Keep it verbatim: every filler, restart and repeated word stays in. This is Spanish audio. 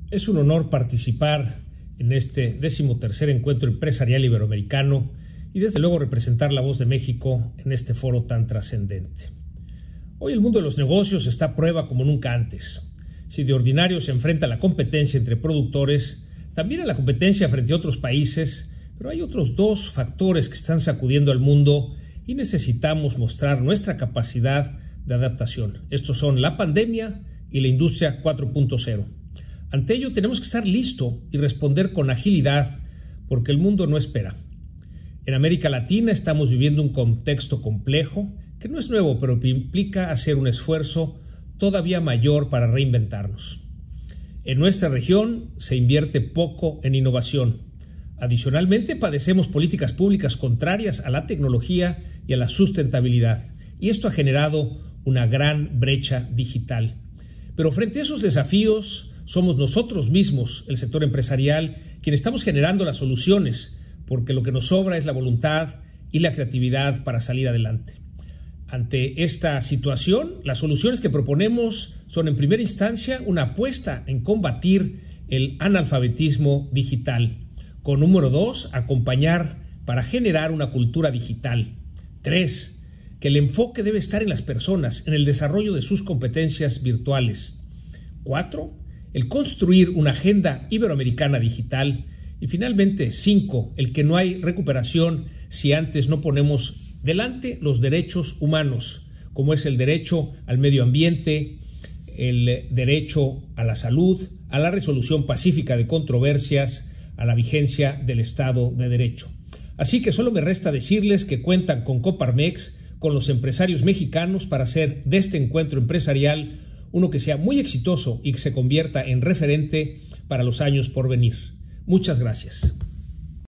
Es un honor participar en este decimotercer encuentro empresarial iberoamericano y desde luego representar la voz de México en este foro tan trascendente. Hoy el mundo de los negocios está a prueba como nunca antes. Si de ordinario se enfrenta a la competencia entre productores, también a la competencia frente a otros países, pero hay otros dos factores que están sacudiendo al mundo y necesitamos mostrar nuestra capacidad de adaptación. Estos son la pandemia y la industria cuatro punto cero. Ante ello tenemos que estar listos y responder con agilidad porque el mundo no espera. En América Latina estamos viviendo un contexto complejo que no es nuevo, pero que implica hacer un esfuerzo todavía mayor para reinventarnos. En nuestra región se invierte poco en innovación. Adicionalmente, padecemos políticas públicas contrarias a la tecnología y a la sustentabilidad, y esto ha generado una gran brecha digital. Pero frente a esos desafíos, somos nosotros mismos, el sector empresarial, quienes estamos generando las soluciones, porque lo que nos sobra es la voluntad y la creatividad para salir adelante. Ante esta situación, las soluciones que proponemos son en primera instancia una apuesta en combatir el analfabetismo digital. Con número dos, acompañar para generar una cultura digital. Tres, que el enfoque debe estar en las personas, en el desarrollo de sus competencias virtuales. Cuatro, el construir una agenda iberoamericana digital. Y finalmente, cinco, el que no hay recuperación si antes no ponemos delante los derechos humanos, como es el derecho al medio ambiente, el derecho a la salud, a la resolución pacífica de controversias, a la vigencia del Estado de Derecho. Así que solo me resta decirles que cuentan con Coparmex, con los empresarios mexicanos para hacer de este encuentro empresarial uno que sea muy exitoso y que se convierta en referente para los años por venir. Muchas gracias.